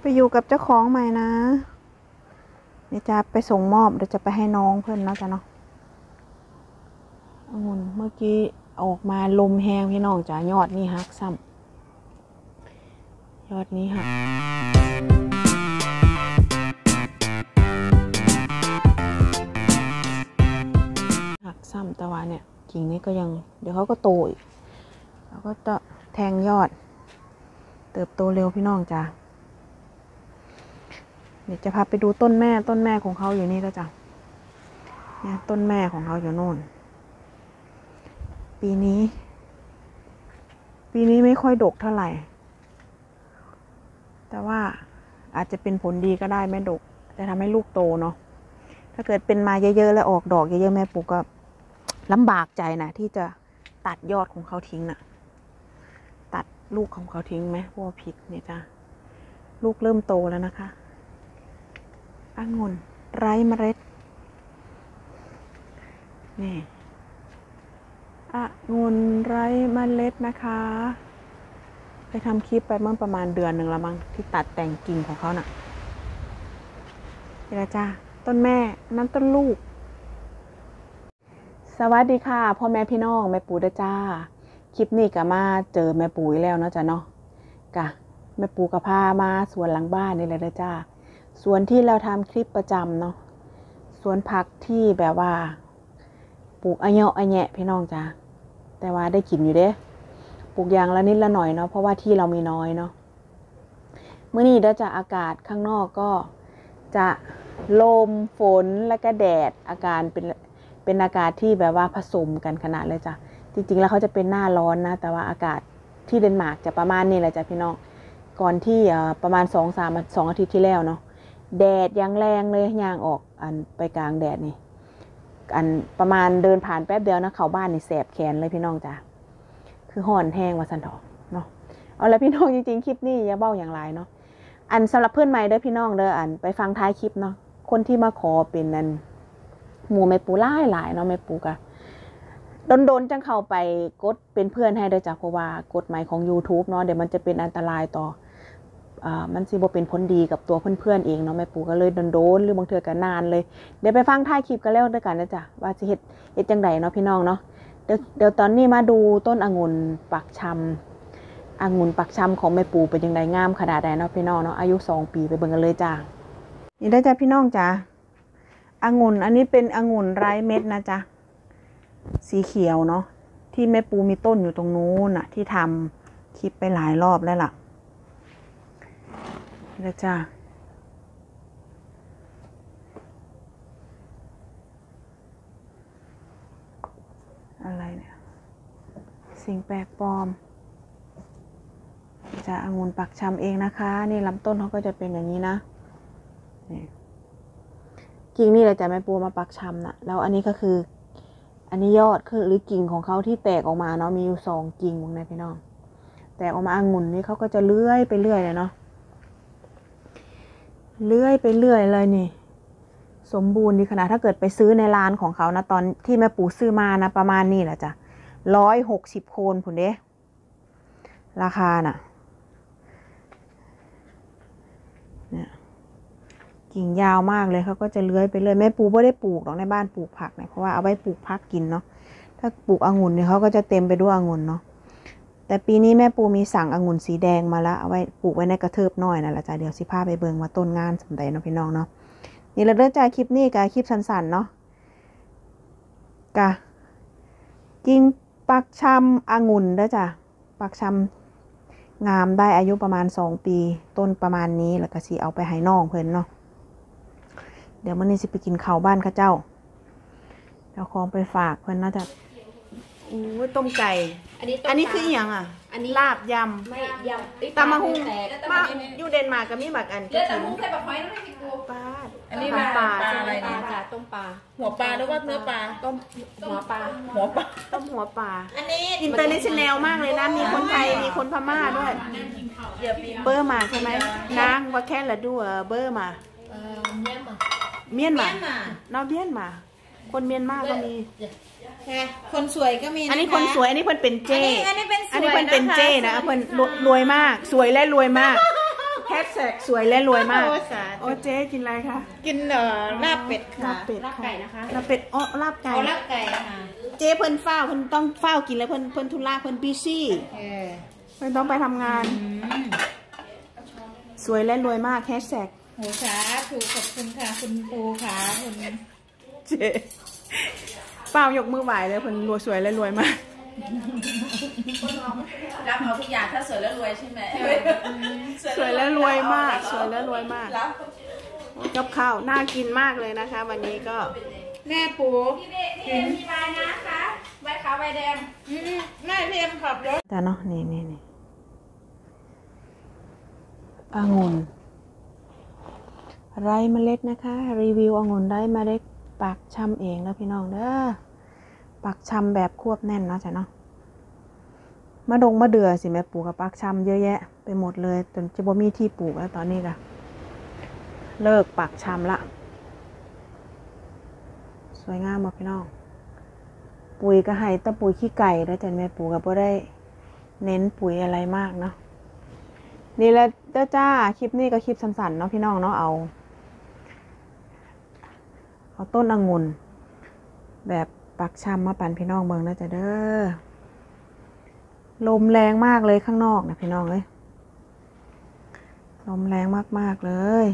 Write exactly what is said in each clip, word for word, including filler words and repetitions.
อยู่กับเจ้าของใหม่นะเดี๋ยวจะไปส่งมอบเดี๋ยวจะไปให้น้องเพื่อนนะจ๊ะเนาะองุ่นเมื่อกี้ออกมาลมแห้งพี่น้องจ้ะยอดนี่หักซ้ำยอดนี้หักหักซ้ำแต่ว่าเนี่ยกิ่งนี้ก็ยังเดี๋ยวเขาก็โตอีกแล้วก็จะแทงยอดเติบโตเร็วพี่น้องจ้ะเดี๋ยวจะพาไปดูต้นแม่ต้นแม่ของเขาอยู่นี่แล้วจ้ะเนี่ยต้นแม่ของเขาอยู่โน่นปีนี้ปีนี้ไม่ค่อยดกเท่าไหร่แต่ว่าอาจจะเป็นผลดีก็ได้แม่ดกจะทำให้ลูกโตเนาะถ้าเกิดเป็นมาเยอะๆแล้วออกดอกเยอะๆแม่ปลูกก็ลำบากใจนะที่จะตัดยอดของเขาทิ้งน่ะตัดลูกของเขาทิ้งไหมเพราะว่าผิดเนี่ยจ้ะลูกเริ่มโตแล้วนะคะองุ่นไร้เมล็ดนี่องุ่นไร้เมล็ดนะคะไปทำคลิปไปเมื่อประมาณเดือนหนึ่งแล้วมั้งที่ตัดแต่งกิ่งของเขาน่ะเดี๋ยวจ้าต้นแม่นั้นต้นลูกสวัสดีค่ะพ่อแม่พี่น้องแม่ปู่เด้อจ้าคลิปนี้ก็มาเจอแม่ปู่แล้วเนาะจ้ะเนาะกะแม่ปู่ก็พามาสวนหลังบ้านนี่แหละเด้อจ้าสวนที่เราทำคลิปประจำเนาะสวนผักที่แบบว่าปลูกอะเยาะอะแยะพี่น้องจ้าแต่ว่าได้กินอยู่เด้ปลูกอย่างละนิดละหน่อยเนาะเพราะว่าที่เรามีน้อยเนาะเมื่อนี้เด้อจ้าอากาศข้างนอกก็จะลมฝนและก็แดดอาการเป็นเป็นอากาศที่แบบว่าผสมกันขนาดเลยจ้ะจริงๆแล้วเขาจะเป็นหน้าร้อนนะแต่ว่าอากาศที่เดนมาร์กจะประมาณนี้แหละจ้ะพี่น้องก่อนที่ประมาณสองสามสองอาทิตย์ที่แล้วเนาะแดดยังแรงเลยย่างออกอันไปกลางแดดนี่อันประมาณเดินผ่านแป๊บเดียวนะเข้าบ้านนี่แสบแขนเลยพี่น้องจ้ะคือห่อนแห้งว่าสันทอเนาะเอาละพี่น้องจริงๆคลิปนี้อย่าเบ้าอย่างไรเนาะอันสำหรับเพื่อนใหม่เด้อพี่น้องเด้ออันไปฟังท้ายคลิปเนาะคนที่มาขอเป็นนั่นหมู่แม่ปูหลายหลายเนาะแม่ปูกะโดนๆจังเข้าไปกดเป็นเพื่อนให้ได้จ้ะเพราะว่ากฎหมายของ YouTube เนาะเดี๋ยวมันจะเป็นอันตรายต่ออ่ามันสิบ่เป็นผลดีกับตัวเพื่อนๆเองเนาะแม่ปูก็เลยโดนๆหรือบางเทื่อก็นานเลยเดี๋ยวไปฟังท้ายคลิปกันแล้วด้วยกันนะจ้ะว่าสิเฮ็ดเฮ็ดจังไดเนาะพี่น้องเนาะเดี๋ยวเดี๋ยวตอนนี้มาดูต้นองุ่นปักชำองุ่นปักชำของแม่ปูเป็นจังไดงามขนาดใดเนาะพี่น้องเนาะอายุสองปีไปเบิ่งกันเลยจ้ะนี่ได้จ้ะพี่น้องจ้ะองุ่นอันนี้เป็นองุ่นไร้เม็ดนะจ๊ะสีเขียวเนาะที่แม่ปูมีต้นอยู่ตรงนู้นน่ะที่ทำคลิปไปหลายรอบแล้วล่ะนะจ๊ะอะไรเนี่ยสิ่งแปลกปลอมจะองุ่นปักชำเองนะคะนี่ลำต้นเขาก็จะเป็นอย่างนี้นะนี่กิ่งนี่เลยจะแม่ปูมาปักชำนะแล้วอันนี้ก็คืออันนี้ยอดคือหรือกิ่งของเขาที่แตกออกมาเนาะมีอยู่สองกิ่งวงในพี่น้องแตกออกมาองุ่นนี่เขาก็จะเลื้อยไปเรื่อยเลยเนาะเลื้อยไปเรื่อยเลยนี่สมบูรณ์ดีขนาดถ้าเกิดไปซื้อในร้านของเขานะตอนที่แม่ปูซื้อมานะประมาณนี้แหละจ้ะร้อยหกสิบโคนผุนเด้ราคาน่ะเนี่ยกิ่งยาวมากเลยเขาก็จะเลื้อยไปเลยแม่ปูไม่ได้ปลูกหรอกในบ้านปลูกผักเนี่ยเพราะว่าเอาไว้ปลูกผักกินเนาะถ้าปลูกองุ่นเนี่ยเขาก็จะเต็มไปด้วยองุ่นเนาะแต่ปีนี้แม่ปูมีสั่งองุ่นสีแดงมาแล้วเอาไว้ปลูกไว้ในกระเทิบน้อยนั่นแหละจ้ะเดี๋ยวสิพาไปเบิ่งว่าต้นงานสำใดเนาะพี่น้องเนาะนี่เราเริ่มจากคลิปนี้กับคลิปสั้นๆเนาะกะกิ่งปักชำองุ่นเด้อจ้ะปักชำงามได้อายุประมาณสองปีต้นประมาณนี้แล้วก็สิเอาไปให้น้องเพิ่นเนาะเดี๋ยวมื้อนี้สิไปกินข้าวบ้านข้าเจ้าเอาของไปฝากเพิ่นน่าจะอู้ต้มไก่อันนี้อันนี้คืออีหยังอ่ะอันนี้ลาบยำไม่ยำตำมะฮุ่งมาอยู่เดนมาร์กก็มีบักอันก็กินใส่บักไม้ต้องให้กินกูปลาอันนี้ปลาปลาอะไรเนี่ยจ้ะต้มปลาหัวปลาหรือว่าเนื้อปลาต้มหัวปลาหัวปลาต้มหัวปลาอันนี้อินเตอร์เนชั่นแนลมากเลยนะมีคนไทยมีคนพม่าด้วยเบอร์มาใช่ไหมนางว่าแค่ละดูเบอร์มาเมียนมาเราเมียนมาคนเมียนมาก็มีคนสวยก็มีอันนี้คนสวยอันนี้เพิ่นเป็นเจ้อันนี้เป็นอันนี้เพิ่นเป็นเจ้นะเพิ่นรวยมากสวยและรวยมากแฮชแท็กสวยและรวยมากโอ้สาธุโอ้เจ๊กินอะไรคะกินเอ่อลาบเป็ดค่ะลาบเป็ดลาบไก่นะคะลาบเป็ดอ๋อลาบไก่เอาลาบไก่ค่ะ เจ๊เพิ่นเฝ้าเพิ่นต้องเฝ้ากินแล้วเพิ่นเพิ่นทุลาเพิ่นบิซี่เออไม่ต้องไปทำงานอืมสวยและรวยมากแฮชแท็กโหสาธุขอบคุณค่ะคุณปูค่ะคุณเจ๊เป้ายกมือไหวเลยคนรวยสวยและรวยมากรับเอาทุกอย่างถ้าสวยแล้วรวยใช่ไหมสวยและรวยมาก สวยและรวยมากกับข้าวน่ากินมากเลยนะคะ วันนี้ก็แม่ปูพี่เบนี่มีใบนะคะใบขาวใบแดงอืมแม่พี่เอ็มขับรถจ้าเนาะนี่นี่นี่องุ่นไรเมล็ดนะคะ รีวิวองุ่นไรเมล็ดปักชำเองแล้วพี่น้องเด้อปักชำแบบควบแน่นเนาะจ้ะเนาะมาดงมาเดือสิแม่ปลูกกับปักชำเยอะแยะไปหมดเลยจนจะบ่มีที่ปลูกแล้วตอนนี้ก็เลิกปักชำละสวยงามมากพี่น้องปุ๋ยก็ให้แตะปุ๋ยขี้ไก่แล้วจ้ะแม่ปลูกก็บ่ได้เน้นปุ๋ยอะไรมากเนาะนี่แหละเด้อจ้าคลิปนี้ก็คลิปสั้นๆเนาะพี่น้องเนาะเอาเอาต้นองุ่นแบบปักชำมาปั่นพี่น้องเบิ่งนะจ๊ะเด้อลมแรงมากเลยข้างนอกนะพี่น้องเอ้ยลมแรงมากๆเลย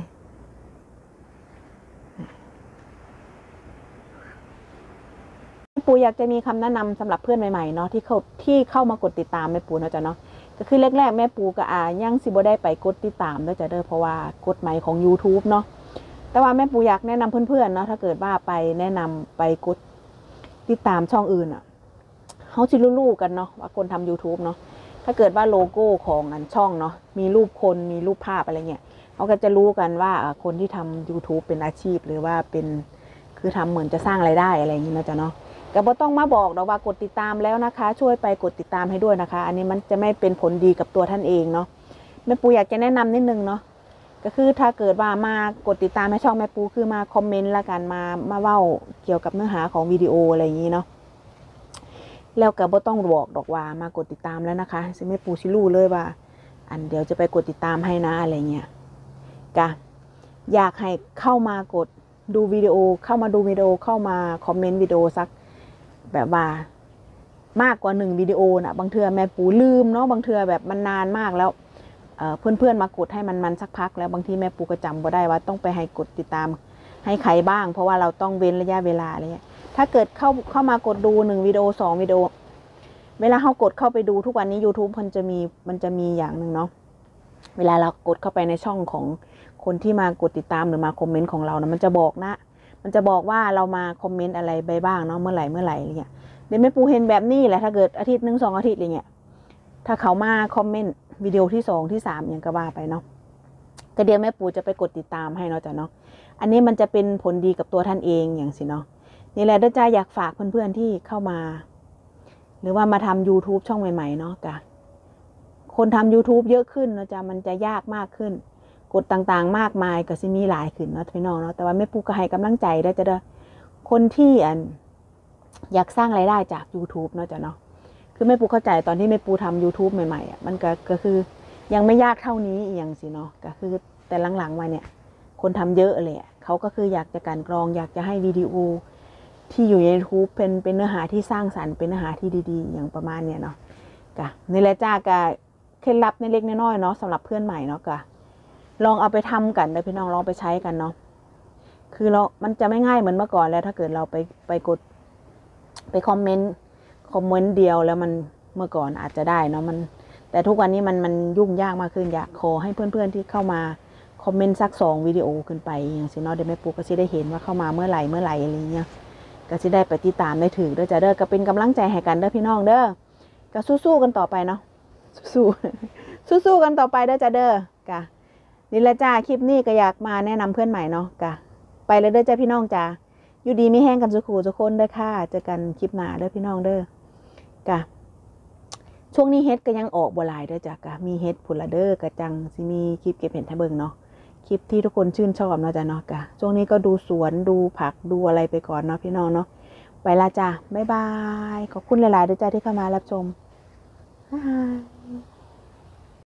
ปูอยากจะมีคำแนะนำสำหรับเพื่อนใหม่ๆเนาะที่เขาที่เข้ามากดติดตามแม่ปูเนาะจ๊ะเนาะก็คือแรกๆแม่ปูกับอายังสิบ่ได้ไปกดติดตามด้วยจ้ะเด้อเพราะว่ากฎหมายของ YouTube เนาะแต่ว่าแม่ปูอยากแนะนำเพื่อนๆเนาะถ้าเกิดว่าไปแนะนำไปกดติดตามช่องอื่นอ่ะเขาจะรู้ๆกันเนาะว่าคนทำ YouTube เนาะถ้าเกิดว่าโลโก้ของอันช่องเนาะมีรูปคนมีรูปภาพอะไรเงี้ยเขาก็จะรู้กันว่าคนที่ทำ YouTube เป็นอาชีพหรือว่าเป็นคือทำเหมือนจะสร้างรายได้อะไรอย่างนี้นะจ๊ะเนาะก็บ่ต้องมาบอกดอกว่ากดติดตามแล้วนะคะช่วยไปกดติดตามให้ด้วยนะคะอันนี้มันจะไม่เป็นผลดีกับตัวท่านเองเนาะแม่ปูอยากจะแนะนำนิดนึงเนาะก็คือถ้าเกิดว่ามากดติดตามให้ช่องแม่ปูคือมาคอมเมนต์ละกันมามาเว้าเกี่ยวกับเนื้อหาของวิดีโออะไรอย่างนี้เนาะแล้วก็บ่ต้องบอกดอกว่ามากดติดตามแล้วนะคะซึ่งแม่ปูชิรู้เลยว่าอันเดี๋ยวจะไปกดติดตามให้นะอะไรเงี้ยกะอยากให้เข้ามากดดูวิดีโอเข้ามาดูวิดีโอเข้ามาคอมเมนต์วิดีโอสักแบบว่ามากกว่าหนึ่งวิดีโอนะบางเทื่อแม่ปูลืมเนาะบางเทื่อแบบมันนานมากแล้วเพื่อนๆมากดให้มันมันสักพักแล้วบางทีแม่ปูก็จำบ่ได้ว่าต้องไปให้กดติดตามให้ใครบ้างเพราะว่าเราต้องเว้นระยะเวลาอะไรเงี้ยถ้าเกิดเข้าเข้ามากดดูหนึ่งวิดีโอสองวิดีโอเวลาเขากดเข้าไปดูทุกวันนี้ YouTube มันจะมีมันจะมีอย่างหนึ่งเนาะเวลาเรากดเข้าไปในช่องของคนที่มากดติดตามหรือมาคอมเมนต์ของเรานะมันจะบอกนะมันจะบอกว่าเรามาคอมเมนต์อะไรไปบ้างเนาะเมื่อไหร่เมื่อไหร่อะไรเงี้ยเดี๋ยวแม่ปูเห็นแบบนี้แหละถ้าเกิดอาทิตย์หนึ่งสองอาทิตย์อะไรเงี้ยถ้าเขามาคอมเมนต์วิดีโอที่สองที่สามอย่างก็ว่าไปเนาะก็เดี๋ยวแม่ปูจะไปกดติดตามให้เนาะจ้ะเนาะอันนี้มันจะเป็นผลดีกับตัวท่านเองอย่างสิเนาะนี่แหละเด้อจ้าอยากฝากเพื่อนๆที่เข้ามาหรือว่ามาทำ YouTube ช่องใหม่ๆเนาะจ้ะคนทำ YouTube เยอะขึ้นเนาะจ้ะมันจะยากมากขึ้นกฎต่างๆมากมายก็สิมีหลายขึ้นเนาะพี่น้องเนาะแต่ว่าแม่ปูก็ให้กำลังใจได้จ้ะเด้อคนที่อันอยากสร้างรายได้จาก YouTube เนาะจ้ะเนาะคือแม่ปูเข้าใจตอนที่แม่ปูทำ YouTube ใหม่ๆอ่ะมันก็ก็คือยังไม่ยากเท่านี้อย่างสิเนาะก็คือแต่หลังๆมาเนี่ยคนทำเยอะเลยเขาก็คืออยากจะการกรองอยากจะให้วิดีโอที่อยู่ใน YouTube เป็นเป็นเนื้อหาที่สร้างสรรค์เป็นเนื้อหาที่ดีๆอย่างประมาณเนี่ยเนาะก็นี่แหละจ้าก็เคล็ดลับในเล็กน้อยๆเนาะสำหรับเพื่อนใหม่เนาะก็ลองเอาไปทำกันเลยพี่น้องลองไปใช้กันเนาะคือเรา มันจะไม่ง่ายเหมือนเมื่อก่อนแล้วถ้าเกิดเราไปไปกดไปคอมเมนต์คอมเมนต์เดียวแล้วมันเมื่อก่อนอาจจะได้เนาะมันแต่ทุกวันนี้มันมันยุ่งยากมากขึ้นอยากขอให้เพื่อนๆที่เข้ามาคอมเมนต์สักสองวิดีโอขึ้นไปอย่างสิเนาะเดี๋ยวแม่ปูก็จะได้เห็นว่าเข้ามาเมื่อไหร่เมื่อไหร่อะไรเงี้ยก็จะได้ไปติดตามได้ถือเด้อจ้ะเด้อก็เป็นกำลังใจให้กันเด้อพี่น้องเด้อก็สู้ๆกันต่อไปเนาะสู้ๆสู้ๆกันต่อไปเด้อจ้ะเด้อกะนี่แหละจ้าคลิปนี้ก็อยากมาแนะนำเพื่อนใหม่เนาะกะไปเลยเด้อจ้าพี่น้องจ้าอยู่ดีไม่แห้งกันสุขูทุกคนเด้อค่ะเจอกันคลิปหน้าเด้อพี่น้องเด้อกะช่วงนี้เฮ็ดก็ยังออกบ่หลายเด้อจ้ะกะมีเฮ็ดผุละเด้อกะจังสิมีคลิปเก็บเห็ดให้เบิ่งเนาะคลิปที่ทุกคนชื่นชอบเนาะจ้ะเนาะกะช่วงนี้ก็ดูสวนดูผักดูอะไรไปก่อนเนาะพี่น้องเนาะไปละจ้าบ๊ายบายขอบคุณหลายๆเด้อจ้าที่เข้ามารับชมบ๊ายบาย